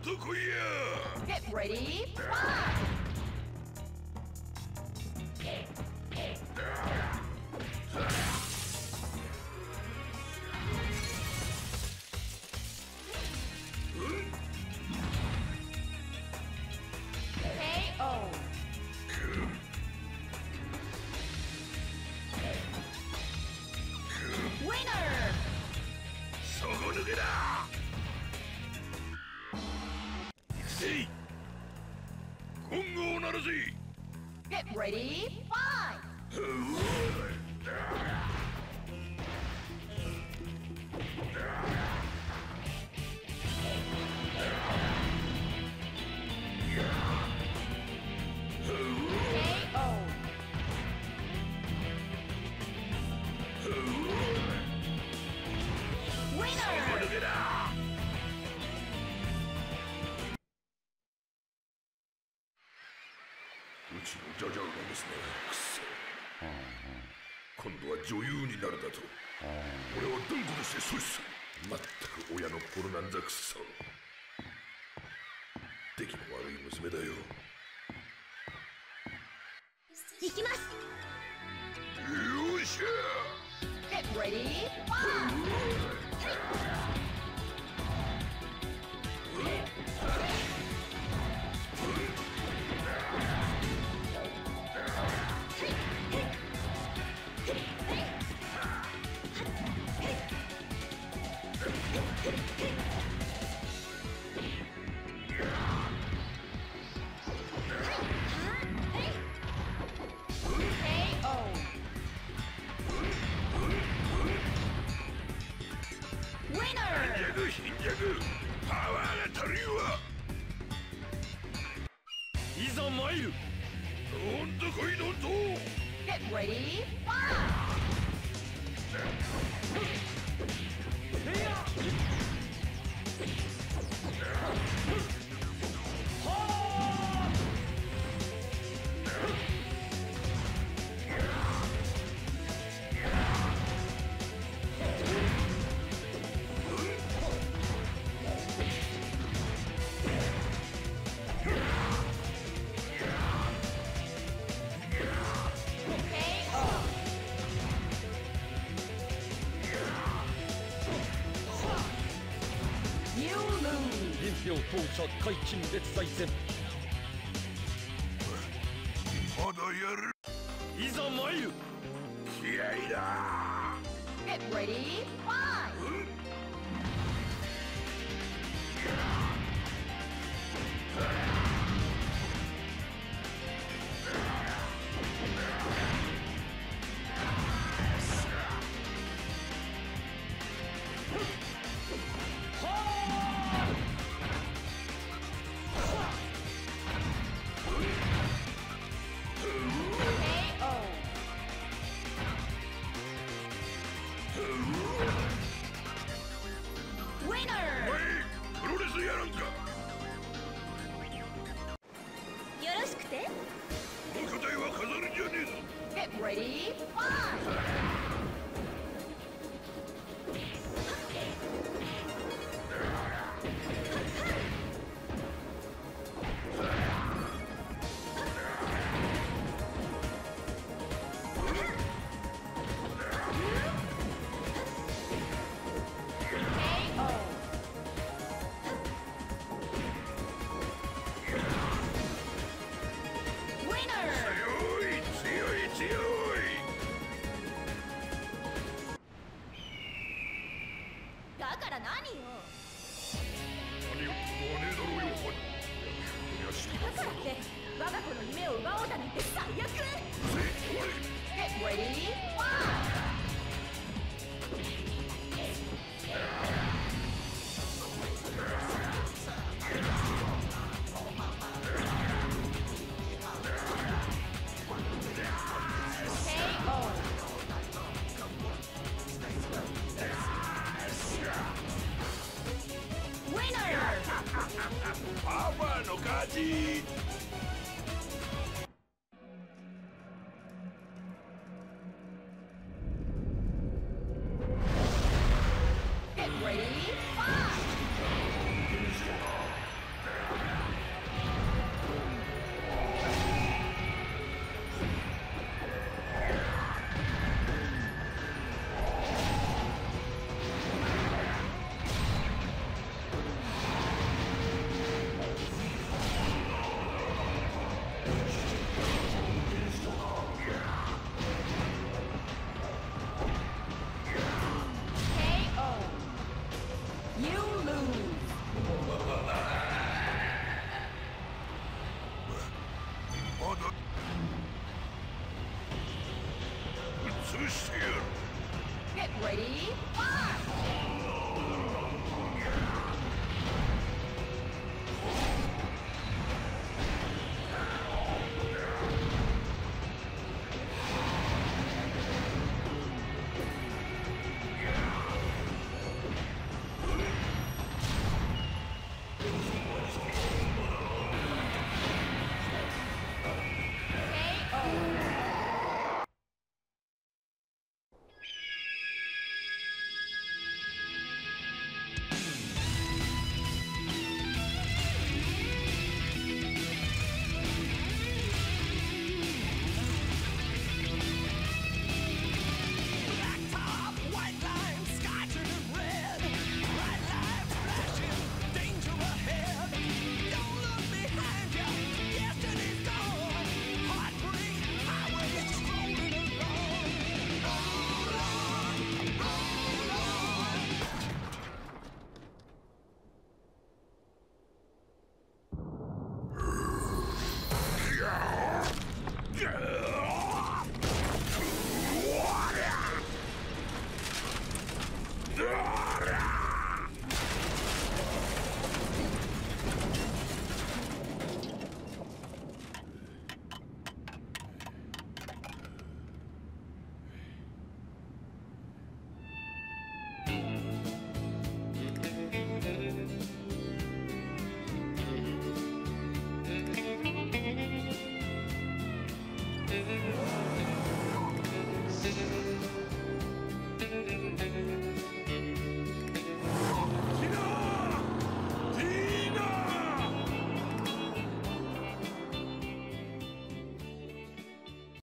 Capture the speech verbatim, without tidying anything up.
ぞこいや。 Get ready, fight! K O. Winner! そこ抜けだ。行くぜ。ゴングを鳴らせ。 Get ready, fight! K O. Winner! 抜けだ。うちのジャジャウがですね。くそ。今度は女優になるだと。俺は断固として阻止する。まったく親の心なんざくそ。出来の悪い娘だよ。 行きます。 よっしゃ。 Get ready, fight! K O. Winner! 貧弱。パワーが足りんわ。いざ参る。どんとこいどんと。 Get ready, fight! K O. You lose. 臨票当社解禁列在前。 まだやる。いざ参る。気合だ。 Get ready, fight! K O. Winner! プロレスやらんか。 よろしくて。 この巨体は飾るんじゃねえぞ。 Get ready, fight! K O. Winner! 強い強い強い。 だから何よ。 何よってのはねえだろうよ。ハニ。よし。 だからって我が子の夢を奪おうだなんて最悪。 Get ready, fight! K O. Winner! パワーの勝ち。 Get ready, fight!